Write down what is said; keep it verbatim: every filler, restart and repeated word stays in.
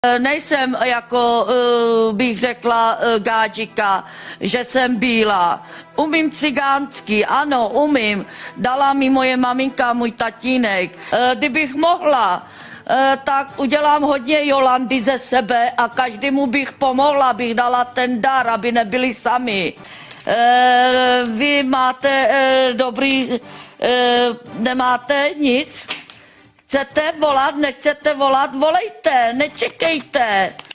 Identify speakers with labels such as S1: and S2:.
S1: Nejsem jako, bych řekla, gádžika, že jsem bílá. Umím cigánsky, ano, umím. Dala mi moje maminka, můj tatínek. Kdybych mohla, tak udělám hodně Jolandy ze sebe a každému bych pomohla, bych dala ten dar, aby nebyli sami. Vy máte dobrý, nemáte nic? Chcete volat, nechcete volat, volejte, nečekejte.